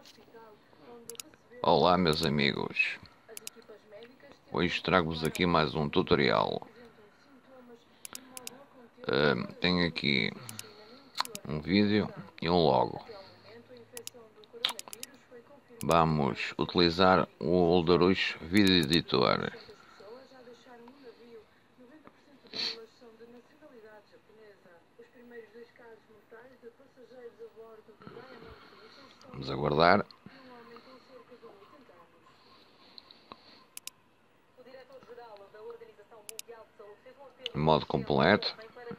Olá meus amigos, hoje trago-vos aqui mais um tutorial. Tenho aqui um vídeo e um logo. Vamos utilizar o Oldarus Video Editor. Vamos aguardar. Em modo completo.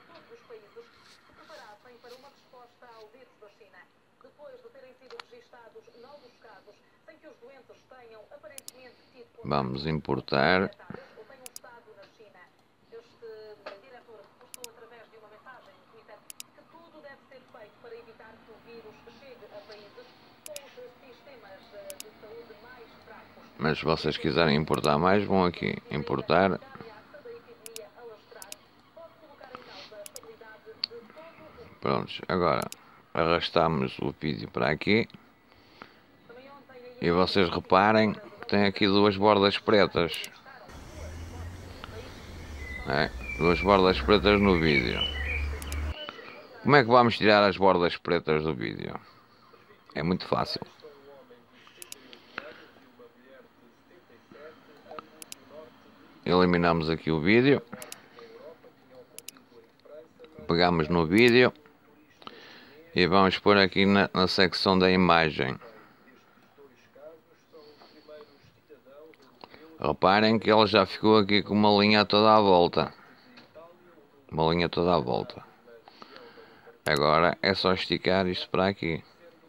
Vamos importar. Mas se vocês quiserem importar mais, vão aqui importar. Prontos, agora arrastamos o vídeo para aqui. E vocês reparem que tem aqui duas bordas pretas. Duas bordas pretas no vídeo. Como é que vamos tirar as bordas pretas do vídeo? É muito fácil. Eliminamos aqui o vídeo. Pegamos no vídeo. E vamos pôr aqui na secção da imagem. Reparem que ela já ficou aqui com uma linha toda à volta. Uma linha toda à volta. Agora é só esticar isto para aqui.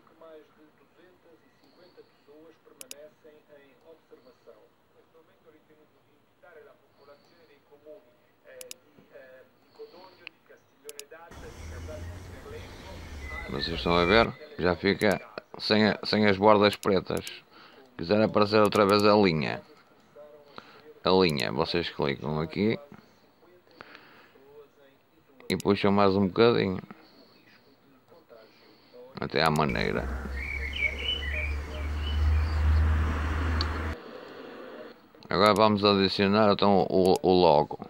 Vocês estão a ver? Já fica sem as bordas pretas. Se quiser aparecer outra vez a linha. Vocês clicam aqui. E puxam mais um bocadinho. Até à maneira. Agora vamos adicionar então o logo.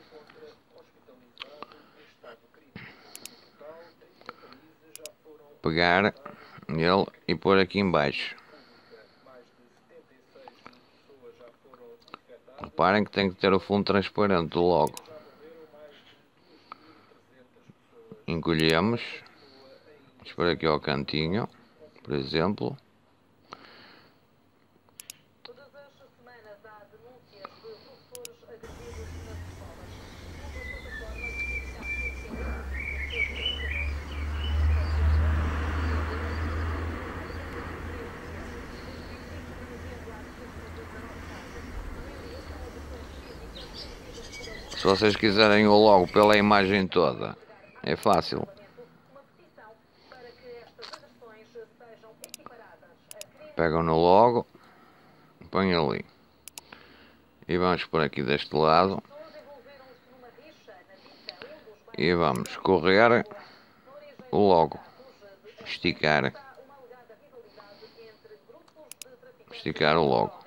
Pegar nele e pôr aqui em baixo. Reparem que tem que ter o fundo transparente do logo. Encolhemos. Vamos pôr aqui ao cantinho, por exemplo. Se vocês quiserem o logo pela imagem toda, é fácil. Pegam no logo, põem ali. E vamos por aqui deste lado. E vamos correr o logo. Esticar. Esticar o logo.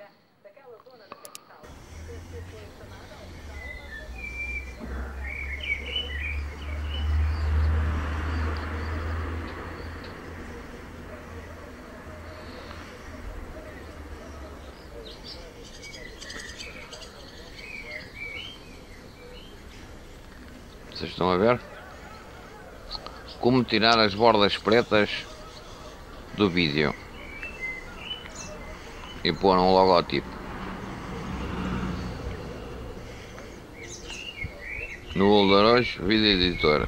Vocês estão a ver? Como tirar as bordas pretas do vídeo e pôr um logotipo no Oldarus Video Editor.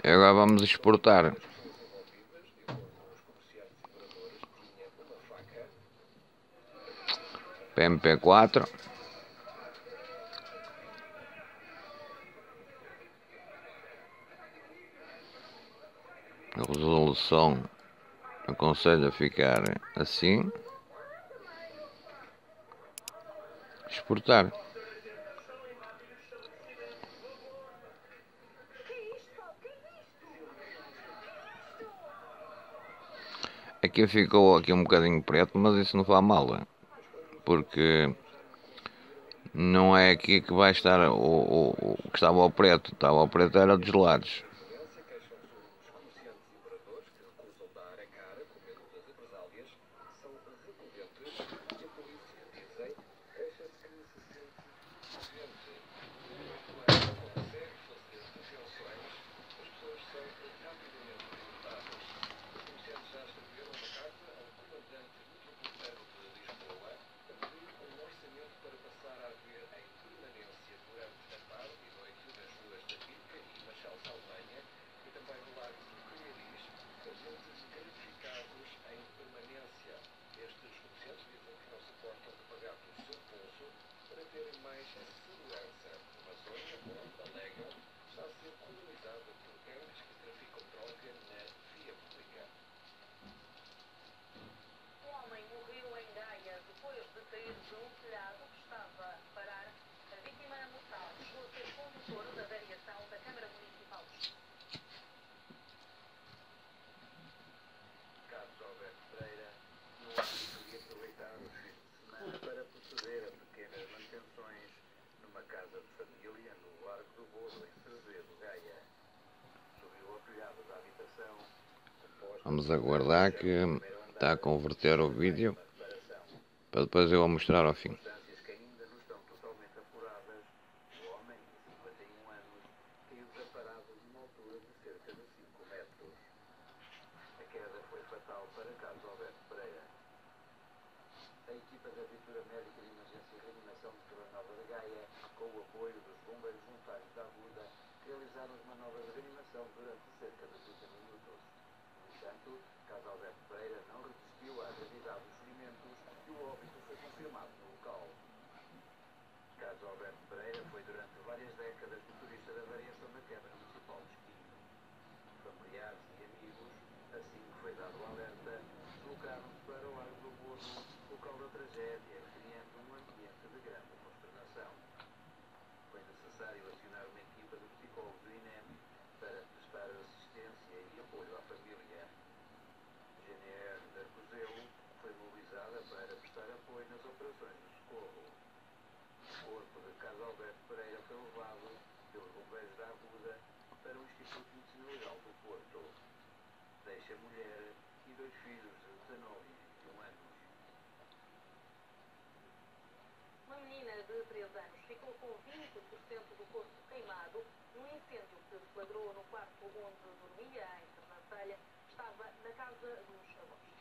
E agora vamos exportar. MP4. A resolução aconselho a ficar assim. Exportar. Aqui ficou aqui um bocadinho preto, mas isso não faz mal, porque não é aqui que vai estar o que estava ao preto. Estava ao preto era dos lados. Vamos aguardar que está a converter o vídeo para depois eu a mostrar ao fim. A equipa da Viatura Médica de Emergência e Reanimação de Vila Nova de Gaia, com o apoio dos bombeiros voluntários da Aguda, realizaram as manobras de reanimação durante cerca de 30 minutos. No entanto, caso Alberto Pereira não resistiu à gravidade dos ferimentos e o óbito foi confirmado no local. Caso Alberto Pereira foi durante várias décadas motorista da variação da Câmara Municipal de Espinho. Familiares e amigos, assim que foi dado o alerta, deslocaram-se para o Largo do Borro, local da tragédia, criando um ambiente de grande consternação. Foi necessário acionar uma equipa de psicólogos do INEM para prestar assistência e apoio à família. A GNR de Arcozelo foi mobilizada para prestar apoio nas operações de socorro. O corpo de Carlos Alberto Pereira foi levado pelos bombeiros da Aguda para o Instituto de Medicina Legal do Porto. Deixa mulher e 2 filhos de 19 e 21 anos. Uma menina de 3 anos ficou com 20% do corpo queimado num incêndio que se flagrou no quarto onde dormia, em Sernancelha. Estava na casa dos avós.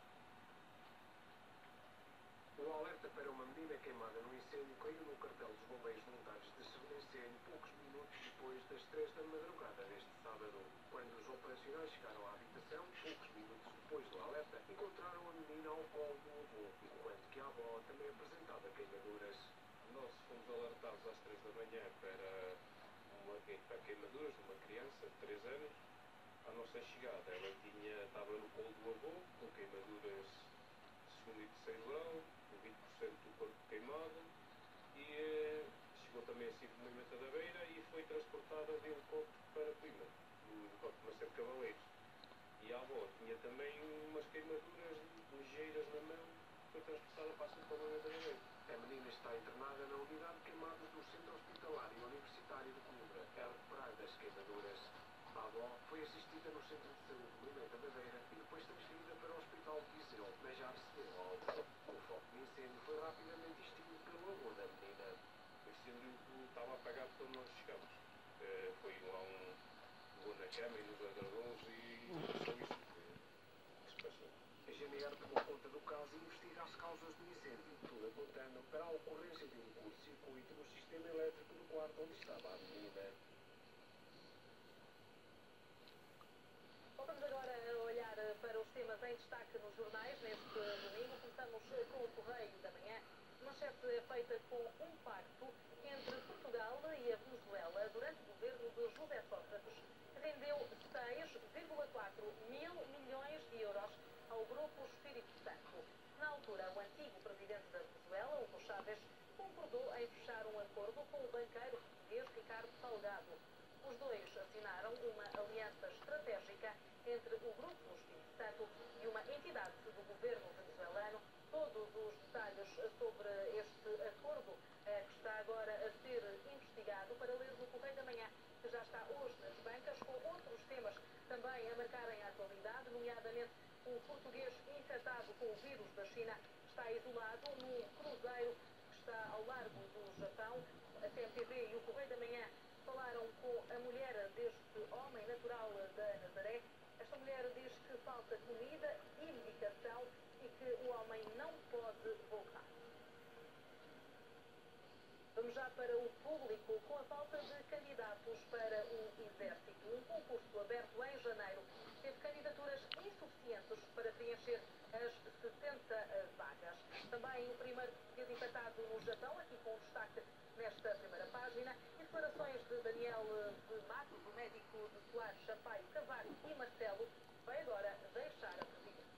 O alerta para uma menina queimada no incêndio caiu no cartel dos bombeiros voluntários de Sernancelha poucos minutos depois das 3 da madrugada deste sábado. Quando os operacionais chegaram à habitação, poucos minutos depois do alerta, encontraram a menina ao colo do avô, enquanto que a avó também apresentava queimaduras. Nós fomos alertados às 3 da manhã para queimaduras de uma criança de 3 anos. À nossa chegada, ela estava no colo do avô, com queimaduras de segundo e terceiro grau, com 20% do corpo queimado, e chegou também a Circo Moimenta da Beira e foi transportada de helicóptero para Coimbra, no helicóptero Marcelo Cavaleiros. E a avó tinha também umas queimaduras ligeiras na mão, foi transportada para a Circo Moimenta da Beira. A menina está internada na unidade de queimados do Centro Hospitalário Universitário de Coimbra, a recuperar das queimaduras. A avó foi assistida no Centro de Saúde de Moimenta da Beira e depois transferida para o Hospital de Viseu, mas já recebeu alta. O foco do incêndio foi rapidamente extinguido pelo avô da menina. O incêndio estava apagado quando nós chegamos. Foi lá um voo na cama e nos agarrou e só isso que se passou. A GNR tomou conta do caso e investiga as causas do incêndio, tudo apontando para a ocorrência de um curto-circuito no sistema elétrico do quarto onde estava a menina. em destaque nos jornais neste domingo. Começamos com o Correio da Manhã. A manchete é feita com um pacto entre Portugal e a Venezuela durante o governo de José Sócrates, que rendeu 6,4 mil milhões de euros ao Grupo Espírito Santo. Na altura, o antigo presidente da Venezuela, Hugo Chávez, concordou em fechar um acordo com o banqueiro português Ricardo Salgado. Os dois assinaram uma aliança estratégica entre o Grupo Espírito Santo e uma entidade do governo venezuelano. Todos os detalhes sobre este acordo, que está agora a ser investigado, para ler no Correio da Manhã, que já está hoje nas bancas, com outros temas também a marcarem a atualidade, nomeadamente o português infectado com o vírus da China está isolado num cruzeiro que está ao largo do Japão. A CMTV e o Correio da Manhã falaram com a mulher deste homem natural da Nazaré. Esta mulher diz que falta comida e medicação e que o homem não pode voltar. Vamos já para o público. Com a falta de candidatos para o Exército, um concurso aberto em janeiro teve candidaturas insuficientes para preencher as 70 vagas. Também o primeiro português infectado no Japão, aqui com destaque nesta primeira página. E declarações de Daniel de Matos, o médico de Soares, Sampaio, Cavaco e Marcelo, vai agora deixar a presidência.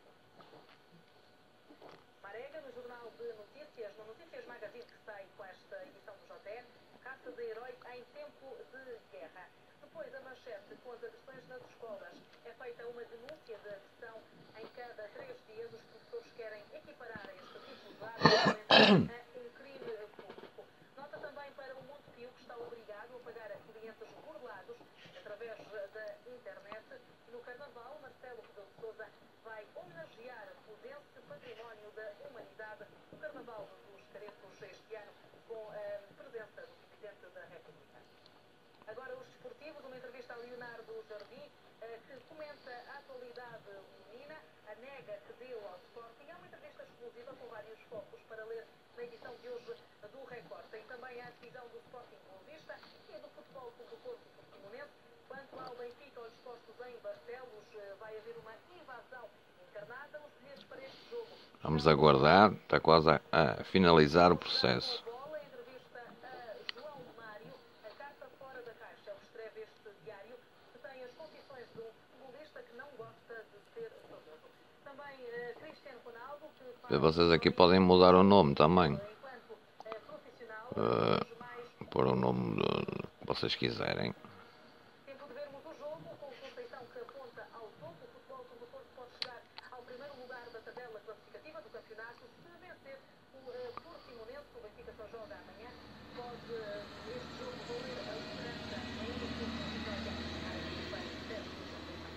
Marega, no Jornal de Notícias, no Notícias Magazine, que sai com esta edição do JR, caça de herói em tempo de guerra. Depois, a manchete com as agressões nas escolas. É feita uma denúncia de agressão em cada 3 dias. Os professores querem equiparar este tipo de ato a um crime público. Nota também para o Montepio, que está obrigado a pagar a clientes burlados através da internet. No Carnaval, Marcelo Rebelo de Sousa vai homenagear o dense património da humanidade. O Carnaval dos Caretos este ano, com a presença do Presidente da República. Agora os desportivos, uma entrevista a Leonardo Jardim, que comenta a atualidade leonina, a nega que deu ao Sporting. É uma entrevista exclusiva com vários focos para ler na edição de hoje do Record. Tem também a divisão do Sporting Boa Vista e a do Futebol do Porto Portimonense. Quanto ao Benfica, aos postos em Barcelos, vai haver uma invasão encarnada. Os bilhetes para este jogo. Vamos aguardar, está quase a finalizar o processo. A entrevista a João Mário, a carta fora da caixa, o escreve este diário, que tem as confissões de um futebolista que não gosta de ser famoso. Também Cristiano Ronaldo, que faz... Vocês aqui podem mudar o nome também. Enquanto profissional, Pôr o nome que vocês quiserem. tempo de vermos o jogo, com o Conceição que aponta ao topo. O Futebol Clube do Porto pode chegar ao primeiro lugar da tabela classificativa do campeonato se vencer o Portimonense. O Benfica só joga amanhã. Pode este jogo valer a liderança ainda por uma vitória à equipa de Conceição.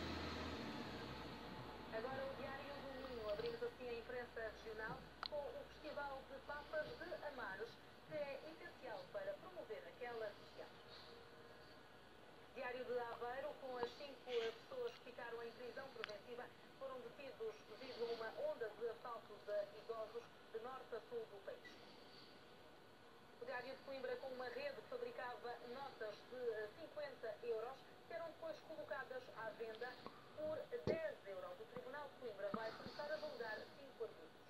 Agora o Diário do Minho. Abrimos assim a imprensa regional com o Festival de Papas de Amares, que é essencial para promover aquela região. Diário de Aveiro, com as 5 pessoas que ficaram em prisão preventiva, foram detidos devido a uma onda de assaltos a idosos de norte a sul do país. O Diário de Coimbra, com uma rede que fabricava notas de 50 euros, serão depois colocadas à venda por 10 euros. O Tribunal de Coimbra vai começar a julgar 5 arguidos.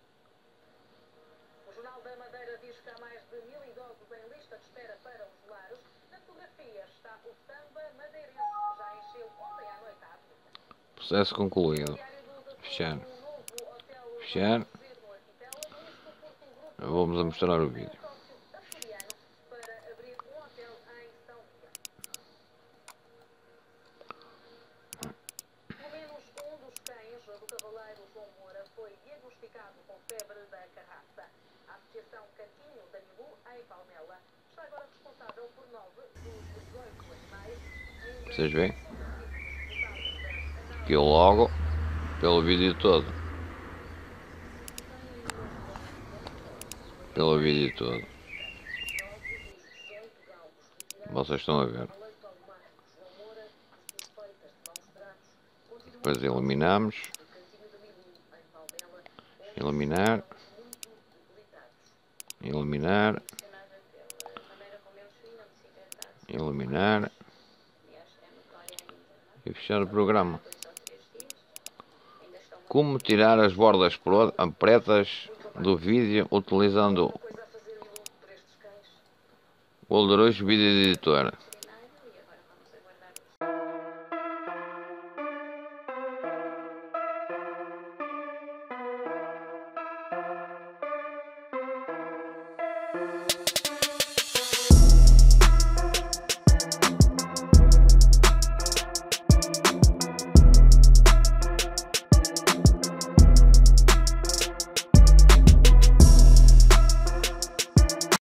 O Jornal da Madeira diz que há mais de 1000 idosos em lista de espera para os lares. Na fotografia está o samba madeirense, que já encheu ontem à noite a Avenida. Processo concluído. Fechar. Fechar. Vamos a mostrar o vídeo. Para abrir um hotel em São Miguel. Pelo menos um dos cães do cavaleiro João Moura foi diagnosticado com febre da carraça. A Associação Cantinho da Nibu, em Palmela, está agora responsável por 9 dos 18 animais. Vocês veem? Aqui logo, pelo vídeo todo. Pelo vídeo todo. Vocês estão a ver. Depois eliminamos. Eliminar. Eliminar. Eliminar. E fechar o programa. Como tirar as bordas pretas do vídeo utilizando Coisa a fazer por estes cães. o Golderoso Vídeo Editor.